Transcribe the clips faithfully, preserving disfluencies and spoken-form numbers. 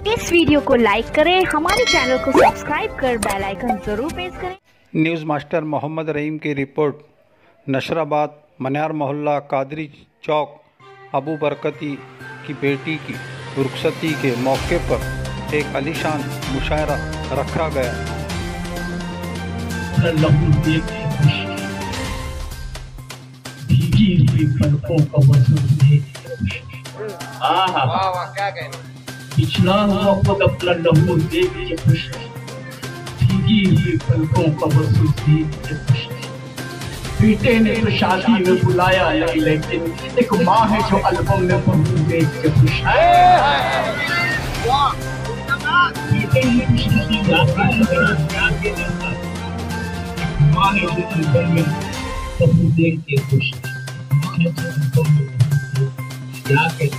इस वीडियो को लाइक करें, हमारे चैनल को सब्सक्राइब कर बेल आइकन जरूर प्रेस करें। न्यूज़ मास्टर मोहम्मद रहीम की रिपोर्ट। नशराबाद मन्यार मोहल्ला कादरी चौक अबू बरकती की बेटी की रुखसती के मौके पर एक आलीशान मुशायरा रखा गया। भीगी हुई पलकों का वसूल पिछड़ा हुआ खुद अपना लहू देख के खुश भीगी हुई पलकों का वसूल देख के खुश। बेटे ने तो शादी में बुलाया नहीं, लेकिन एक माँ है जो अलबम में बहू देख के खुश है। बेटे ने तो शादी माँ है जो अलबम में बहू देख के खुश है। क्या कहते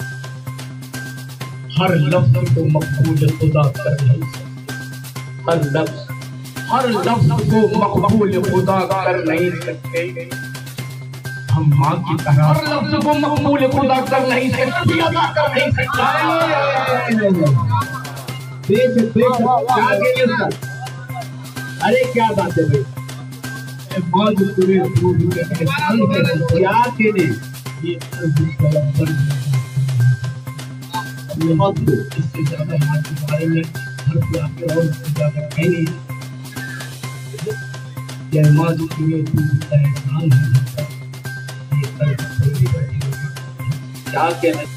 हर लफ्ज को मकबूल खुदा कर नहीं सकते, हर लफ्ज हर लफ्ज को मकबूल खुदा कर नहीं सकते। हम माँ की तरह हर लफ्ज को मकबूल खुदा कर नहीं सकते, अदा कर नहीं सकते। देख देख क्या कहते, अरे क्या बात है भाई, माँ जो पूरे क्या कहते ये बहुत इससे ज्यादा माँ के बारे में हर कोई आपके और ज्यादा कह नहीं सकता। माँ जो तुम्हें एहसान है क्या कहना।